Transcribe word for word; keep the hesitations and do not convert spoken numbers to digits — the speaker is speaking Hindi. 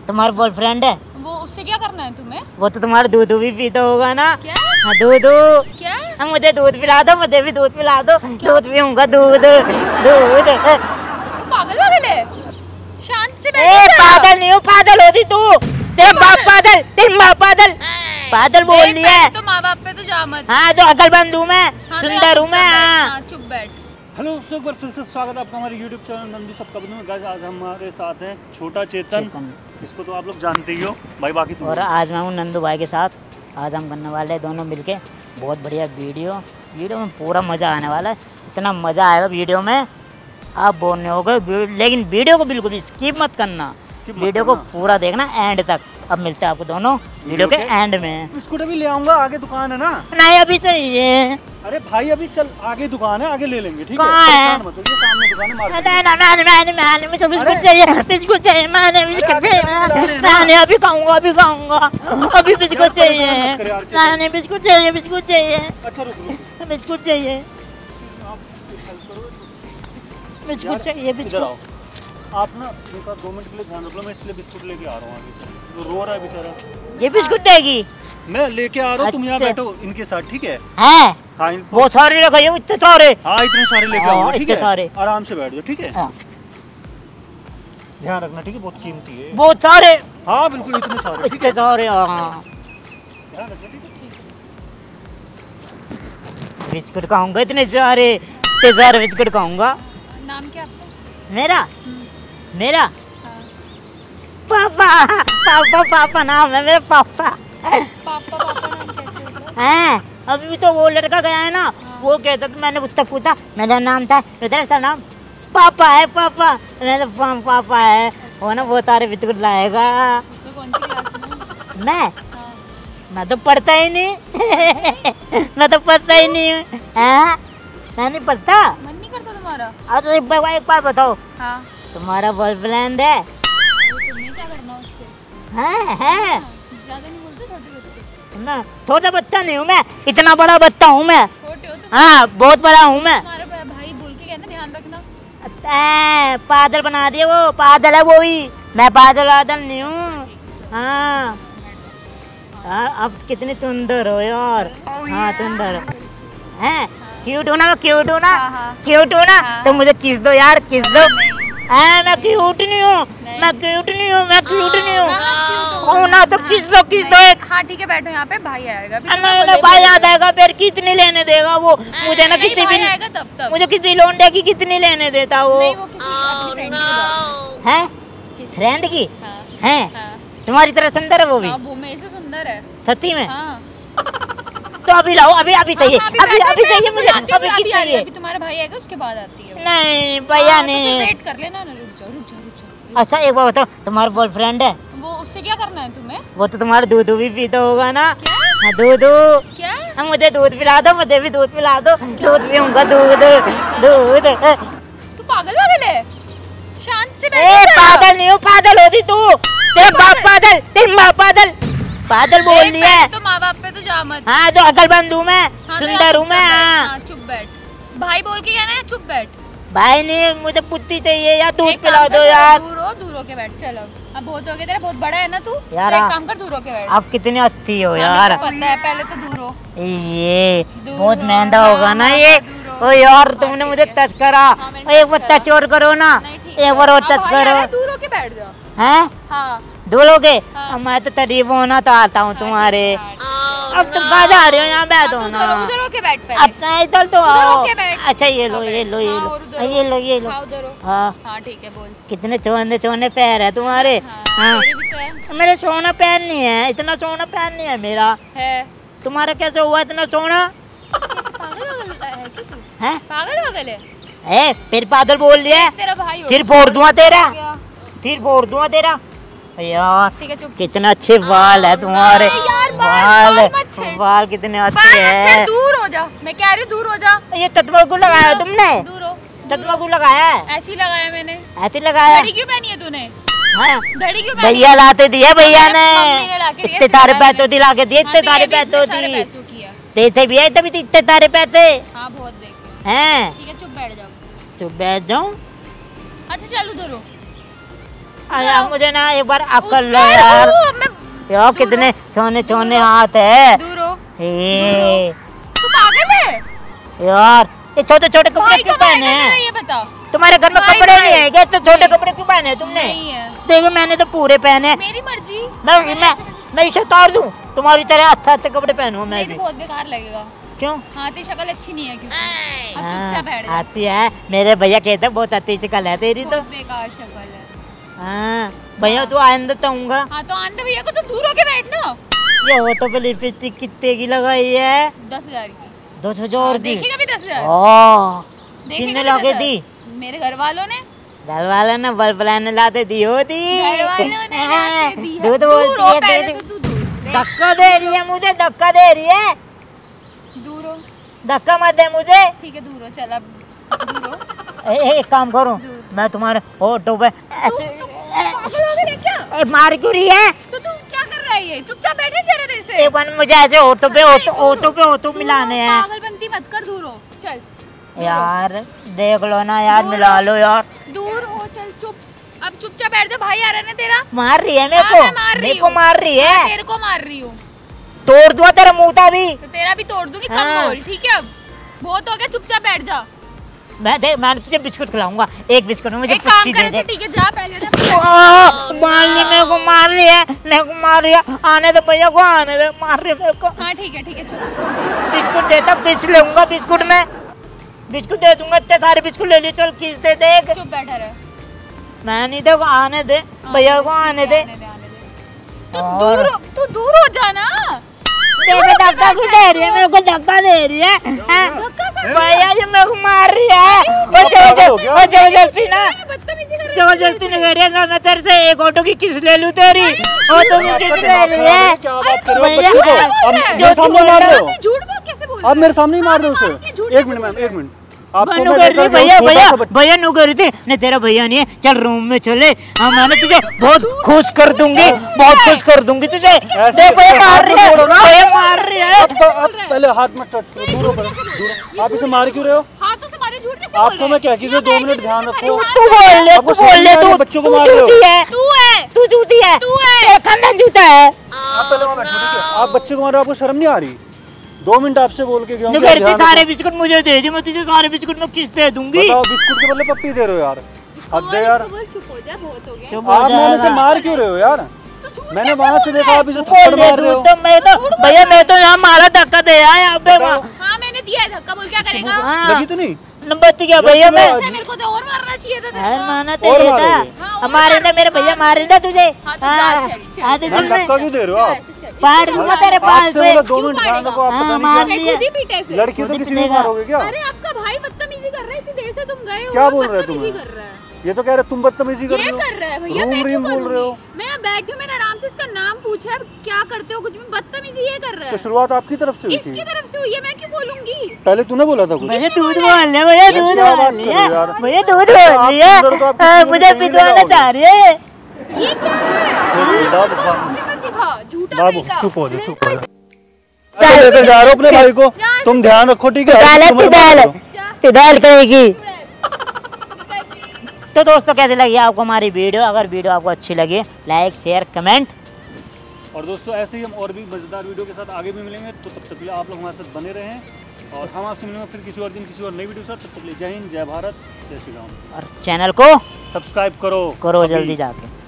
तुम्हारा बॉयफ्रेंड है? वो उससे क्या करना है तुम्हें? वो तो तुम्हारा दूध भी पीता होगा ना? क्या? हाँ दूध। क्या? हाँ मुझे दूध पिला दो, मुझे भी दूध पिला दो। दूध पीऊंगा दूध दूध। पागल पागल है, शांत से बैठ। ए पागल नहीं हूँ, पागल होती तू। तेरे बाप पागल, तेरी माँ पागल। पागल बोल लिया है तो माँ बाप पे तो जा मत। हाँ जो अकलमंद हूँ मैं, हाँ, सुंदर हूँ मैं। हाँ चुप बैठ। हेलो दोस्तों, एक बार फिर से स्वागत है आपका हमारे यूट्यूब चैनल नंदू सबका बंधु में। गाइस आज हमारे साथ हैं छोटा चेतन, इसको तो आप लोग जानते ही हो भाई, बाकी तुम। और आज मैं हूँ नंदू भाई के साथ। आज हम करने वाले हैं दोनों मिलके बहुत बढ़िया वीडियो। वीडियो में पूरा मज़ा आने वाला है, इतना मज़ा आएगा वीडियो में आप बोर नहीं होगे। लेकिन वीडियो को बिल्कुल भी स्किप मत करना, वीडियो को पूरा देखना एंड तक। अब मिलते हैं आपको दोनों वीडियो के एंड में। बिस्कुट भी ले आऊंगा, आगे दुकान है ना। नहीं अभी चाहिए। अरे भाई अभी चल, आगे दुकान है, आगे ले लेंगे ठीक है। कहाँ है? मत हो, ये सामने दुकान है मार्केट में। नहीं ना मैंने मैंने मैंने मुझे बिस्कुट चाहिए, बिस्कुट चाहिए, मैंने बिस्कुट चाहिए, मैंने अभी खाऊंगा, अभी खाऊंगा, अभी बिस्कुट चाहिए, मैंने बिस्कुट चाहिए, बिस्कुट चाहिए। अच्छा रुक रुक, बिस्कुट चाहिए, बिस्कुट चाहिए, बिस्कुट। आप ना एक बार दो मिनट के लिए ध्यान रख लो, मैं इसलिए बिस्कुट लेके आ रहा हूँ आगे से। जो रो रहा है बेचारा, ये बिस्कुट देगी? मैं लेके आ रहा हूँ, तुम यहाँ अच्छा। बैठो इनके साथ ठीक है। हैं? हाँ वो सारे रखे हैं, इतने सारे। हाँ इतने सारे लेके हाँ, आऊंगा ठीक इतने सारे। है। आराम से बैठ जाओ ठीक है। हाँ। ध्यान रखना ठीक है, बहुत कीमती है। बहुत सारे। हाँ बिल्कुल इतने सारे, ठीक है। इतने सारे। हाँ ध्यान रखना ठीक है। बिस्कुट खाऊंगा, इतने सारे, इतने सारे बिस्कुट खाऊंगा। नाम क्या आपका? मेरा मेरा हाँ। पापा पापा पापा नाम है मेरा, पापा। पापा पापा नाम कैसे होगा? हैं अभी भी तो वो लड़का गया है ना, वो कहता था, मैंने उससे पूछा मेरा नाम था, उधर था नाम पापा है, पापा। मैंने पा, पापा है वो ना, वो तारे बिस्कुट लाएगा। तो कौन सी क्लास में? मैं हाँ। मैं तो पढ़ता ही नहीं मैं तो पढ़ता ही नहीं हूँ। हैं मैं नहीं पढ़ता। मन नहीं करता तुम्हारा? अच्छा एक बार एक बार बताओ, हाँ। तुम्हारा बॉयफ्रेंड है? तो तुम्हें क्या करना उससे? हैं हैं ज्यादा नहीं बोलते छोटे बच्चे। मैं छोटा बच्चा नहीं हूँ, मैं इतना बड़ा बच्चा हूँ मैं। छोटे हो तुम। हाँ बहुत बड़ा हूँ मैं। तुम्हारा भाई बोल के कहना, ध्यान रखना। ए, पागल बना दिया वो, पागल है वो ही, मैं पागल वागल नहीं हूँ। हाँ हाँ अब कितनी सुंदर हो यार। हाँ सुंदर हैं, क्यूट हो ना, मैं क्यूट हूँ ना, हाँ, हाँ। क्यूट हूँ ना, हाँ। तो मुझे किस दो यार, किस दो। नहीं। हैं मैं क्यूट नहीं हूँ, नहीं। मैं क्यूट नहीं हूँ, मैं क्यूट नहीं हूँ। हाँ, हाँ, cute हो। हो ना तो किस दो, किस दो एक। हाँ ठीक है, बैठो यहाँ पे, भाई आएगा अभी। तुम्हें नहीं बोले नहीं, भाई बोले- याद आएगा फिर, कितनी लेने देगा वो मुझे ना, नहीं, कितनी भाई भी आएगा तब तब। मुझे किसी लोंडे की कितनी लेने देता वो। नहीं, वो किसी अपनी फ्रेंड की बात है। हैं किस? फ्रेंड की हाँ। हैं? हाँ। तुम्हारी तरह सुंदर है वो भी? हाँ, वो मेरे से सुंदर है। सच्ची में? हाँ। तो अभी लाओ, अभी अभी चाहिए, हाँ, अभी बैठो, अभी मैं चाहिए मुझे, आती हूँ, अभी अभी किस आ रही है, चाहिए? अभी तुम्हारा भाई आएगा उसके बाद आती है। नहीं भैया हाँ, तो फिर नहीं। वेट कर लेना ना, रुक जाओ रुक जाओ रुक जाओ। अच्छा एक बार बताओ, तुम्हारा बॉयफ्रेंड है? वो उससे क्या करना है तुम्हें? वो तो तुम्हारा दूध भी पीता होगा ना? क्या? हाँ दूध। क्या? हाँ मुझे दूध पिला दो, मुझे भी दूध पिला दो, दूध पीऊंगा दूध दूध। तू पागल पागल है, शांत से ए बैठ। पागल नहीं हूँ, पागल होती तू। तेरे बाप पागल, तेरी माँ पागल, पागल बोल देख, लिया है। पहले तो माँ बाप पे तो जा मत। हाँ जो अकलमंद हूँ मैं, हाँ, तो सुंदर यहाँ हूँ चुप मैं। बैठ। हाँ हाँ, चुप बैठ। भाई बोल के कहना है चुप बैठ। भाई नहीं, मुझे पुत्ती चाहिए यार, दूध एक पिला काम दो कर, यार। दूर हो, दूर होके बैठ। चलो अब बहुत हो गया तेरा, बहुत बड़ा है ना तू, तो यार, एक काम कर, दूर होके बैठ। आप कितनी अच्छी हो हाँ, यार। मुझे पता है, पहले तो दूर हो। ये दूर बहुत हो, महंगा हाँ, होगा ना हाँ, ये। दूर हो। ओ यार हाँ, तुमने ठीक मुझे है। टच करा, हाँ, मैंने एक touch बार करा। टच और करो ना, नहीं, ठीक एक बार और है। टच अब भाई आ रहा करो। है, दूर होके बैठ जाओ। हैं हाँ। दोगे? हाँ। अब मैं तो तरीफ होना तो आता हूँ तुम्हारे। हाँ, अब तुम कहाँ जा रहे हो, यहाँ बैठो हाँ, तो ना। उधर उधर होके बैठ अब पहले। तो इधर तो उधर आओ। होके बैठ। अच्छा ये लो, हाँ, ये लो, ये हाँ, लो, और उधर ये लो, ये लो। हाँ, उधर हो। हाँ हाँ ठीक है, बोल। कितने चौने चौने पैर है तुम्हारे। हाँ, हाँ तेरे भी तो है। मेरे सोना पैर नहीं है, इतना सोना पैर नहीं है मेरा। है। तुम्हारा कैसे हुआ इतना सोना? कैसे पागल वागल है क्या तू? हैं पागल वागल है? ए फिर बादल बोल लिया है, तेरा भाई हो। फिर फोड़ दूंगा तेरा, क्या? फिर फोड़ दूंगा तेरा यार। ठीक है, चुप। कितने अच्छे बाल है तुम्हारे। यार, बाल- बाल बाल मत छेड़। बाल कितने अच्छे बाल मत छेड़, हैं। दूर हो जा। मैं कह रही हूँ दूर हो जा। ये तत्वा को लगाया दूर हो, तुमने? दूर हो। तत्वा को लगाया है? ऐसे ही लगाया मैंने। ऐसे लगाया? घड़ी क्यों पहनी है तूने? हाँ घड़ी क्यों पहनी भैया है? लाते दिए, भैया मम्मी ने ला के ने दिए, इतने तारे सिखाया पैसे दिला के दिए, हाँ, इतने तो तारे ये भी इतने पैसे सारे दिए। पैसों की है। देते भी है तभी तो इतने तारे पैसे हाँ, बहुत देखे। हैं। ठीक है, चुप बैठ जाओ। तो बैठ जाऊं? अच्छा चल, उधर हो। अरे मुझे ना एक बार अकल लो उतर, यार। ओ, मैं यार कितने छोने छोने हाथ है। दूर हो। हे तू पागल है? यार ये छोटे छोटे कपड़े भाई क्यों कब पहने आएगा तेरा हैं? ये बता। तुम्हारे घर में भाई, कपड़े भाई। नहीं है क्या? तो छोटे नहीं। कपड़े क्यों पहने हैं तुमने? नहीं है। देखो मैंने तो पूरे पहने हैं। मेरी मर्जी। मैं मैंने मैं ऐसे में- मैं इसे उतार दूं तुम्हारी तरह अच्छे अच्छे कपड़े पहनूं मैं नहीं भी। तो बहुत बेकार लगेगा। क्यों? हाँ तेरी शक्ल अच्छी नहीं है क्योंकि। अब हाँ, चुपचाप बैठ जा। आती है मेरे भैया कहते हैं बहुत अच्छी शक्ल है तेरी तो। बहुत बेकार शक्ल है। हाँ भैया तू आइंदा कहूँगा। हाँ तो आंधे भैया को तो दूर होके बैठना। ये हो तो पे लिपस्टिक कितने की लगाई है? दस हजार की। दस हजार हाँ, की। देखेगा भी दस हजार। ओह देखेगा कितने भी लाके दस दी? हजार। मेरे घर वालों ने। घर वाले ने बल्ब लाने लाते दी होती। घर वालों ने लाके दी है। दूध दूर बोलती हो है, पहले दूध- तो तू दूर। देख, धक्का दे रही है मुझे, धक्का दे रही है। दूर हो। धक्का मत दे मुझे। ठीक है दूर हो चल अब दूर हो। ए, ए, एक काम करो दूर। मैं तुम्हारे ऑटो पे तू ऐसे तू पागल हो गया क्या? ए, मार क्यों रही है? तो तू क्या कर रहा है ये? चुपचाप बैठे जरा देर से। एक बार मुझे ऐसे ऑटो पे ऑटो ऑटो पे ऑटो मिलाने हैं पागलपंती मत कर दूर हो चल। दूर हो। यार। देख लो ना यार, दूर मिला हो। लो यार। दूर हो चल चुप। अब चुपचाप बैठ जा भाई आ रहा है ना तेरा। मार रही है मेरे हाँ, को, मैं मार रही मेरे को हूँ। मार रही हाँ, है। तेरे को मार रही हूँ। तोड़ दूँ तेरा मुंह भी। तो तेरा भी तोड़ दूंगी। कम हाँ। बोल ठीक है अब बहुत हो गया चुपचाप बैठ जा। मैं दे मैं तुझे बिस्कुट खिलाऊंगा। एक बिस्कुट में मुझे एक काम पुच्ची कर दे दे। अच्छा ठीक है जा पहले ना। ओह, मार रही है मेरे को, मार रही है मेरे को, मार रही है। आने दे भैया को, आने दे। मार रही है मेरे को। हाँ ठीक है ठीक है चुप। बिस्कुट देता पिस लूंगा बिस्कुट में। बिस्कुट दे दूंगा, इतने सारे बिस्कुट ले ली। चल किस दे देख। चुप बैठा रहे। मैं नहीं देखो, आने दे भैया को, आने दे। आने दे आने दे। तू और- दूर हो- तू दूर हो जाना। मेरे धक्का क्यों दे रही है? मेरे को धक्का दे रही है हैं? भैया ये मेरे को मार रही है। वो जबरदस्ती वो जबरदस्ती ना बदतमीजी कर रही है। जबरदस्ती नहीं कर रही है। मैं तेरे से एक ऑटो की किस ले लूं तेरी? ऑटो की किस ले रही है? क्या बात कर रहे हो भैया, बच्चे को? बोल अब रहा है। मेरे सामने मार रहे हो। तू झूठ बोल कैसे बोल आप मेरे सामने ही मार रहे हो हाँ, उसे। झूठ एक कैसे मिनट मैम, बोल एक मिनट। आपको नु मैं कर लेकर रही गया हूँ, भैया छोटा भैया सा बच्चा- भैया नु कर रही थी। नहीं तेरा भैया नहीं है, चल रूम में चले। हाँ मैंने तुझे बहुत खुश कर दूंगी, बहुत खुश कर दूंगी तुझे। देख भैया मार रही है, भैया मार रही है। आप आप पहले हाथ मत टच करो, दूर हो पहले, दूर हो। आप इसे मार क्यों रहे हो? हाथों से मारे झूठ कैसे बोल आपको रहे मैं क्या हैं? कीजिए, यहाँ दो बैठ मिनट के ध्यान तुझे रखो। परेशान तू कर रहा बोल ले, आपको तू बोल ले, समझ नहीं आ तू रही, बच्चों को तू मार रहे हो। झूठी है, है। तू है तू झूठी है, तू है। तेरा खानदान झूठा है। आप पहले वहाँ बैठो, ठीक है? आप बच्चे को मार रहे हो, आपको शर्म नहीं आ रही? दो मिनट आपसे बोल के गया हूँ नु कि आप कर ध्यान सारे रखो। बिस्कुट मुझे दे दी। मैं तुझे सारे बिस्कुट में किस दे दूंगी। बताओ, बिस्कुट के बदले पप्पी दे रहे हो यार। हद है यार। इसको बोल चुप हो जा बहुत हो गया। चुप हो आप मैंने जा। से मार क्यों रहे हो यार? तू झूठ मैंने कैसे वहां बोल से रहा देखा है? आप इसे बोल थप्पड़ ले मार रहे हो। तू तो मैं तो भैया मैं तो यहाँ मारा धक्का दे आया यहाँ पे वहाँ। हाँ मैंने दिया है धक्का बोल क्या करेगा? हाँ लगी तो नहीं? नंबर क्या भैया मैं अच्छा मेरे को तो और मारना चाहिए था तेरे अरे को। माना और तेरे मारोगे? था। हाँ, और हमारे मारोगे, मेरे भैया मार मारे ना तुझे। हाँ, तो हाँ, चल, चल, चल। हाँ, तो मैम चल मैं धक्का क्यों दे रहे हो आप? पाड़ दूंगा तेरे पास आपसे से। बोला दो क्यों मिनट ध्यान मारेगा? रखो, आप हाँ, पता मार नहीं लिया। खुद ही पीटे क्या फिर। लड़की तो खुद किसी ही भी पीटेगा। मारोगे क्या? अरे आपका भाई बदतमीजी कर रहा है इतनी देर से तुम गए हो। क्या बोल रहे हो बदतमीजी तुम? कर रहा है। ये तो कह रहे तुम बदतमीजी कर ये रहे हो। कर रहा है भैया रूम मैं क्यों रीम बोल रहे हो। करूंगी? मैं यहाँ बैठी हूँ मैंने आराम से इसका नाम पूछा है क्या करते हो कुछ भी बदतमीजी ये कर रहा तो है। शुरुआत आपकी तरफ से हुई इसकी थी। तरफ से हुई है मैं क्यों बोलूंगी? पहले तूने बोला था कुछ। भैया दूध बोल ले, भैया दूध क्या बोल बात कर रहे हो यार? लिया, भैया दूध बोल लिया। आप सुंदर तो आपकी हाँ, चीज़ों मुझे को कहीं पिटवाना लगाओगे। चाह रही है। ये क्या है? छोड़िए, बाबू, बाबू। मुझे मत दिखा झूठा बाबू नहीं का। चुप हो जाओ, चुप हो जा, जाओ। तो लेते जा रहे हो अपने भाई को। तुम ध्यान रखो, ठीक है? डाल तुम मत डाल करो। तो डाल कहेगी। जा। तो दोस्तों कैसी लगी आपको हमारी वीडियो? अगर वीडियो आपको अच्छी लगी लाइक शेयर कमेंट। और दोस्तों ऐसे ही हम और भी मजेदार वीडियो के साथ आगे भी मिलेंगे, तो तब तक के लिए आप लोग हमारे साथ बने रहें और हम आपसे मिलेंगे फिर किसी और दिन किसी और नई वीडियो के साथ। तब तक के लिए जय हिंद, जय भारत, जय श्री राम। और चैनल को सब्सक्राइब करो करो अभी। जल्दी जाके।